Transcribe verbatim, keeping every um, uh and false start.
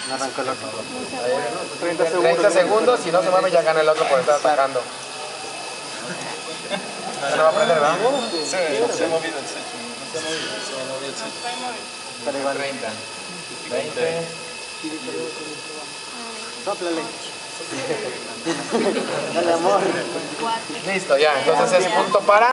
No arrancó el otro. treinta segundos. treinta segundos, si no se mueve ya gana el otro por estar atacando. ¿Se lo va a prender, verdad? Sí, se ha movido el set. Se ha movido, se ha movido el set. Pero igual. treinta. veinte. Sóplale. Dale amor. Listo, ya. Entonces es punto para...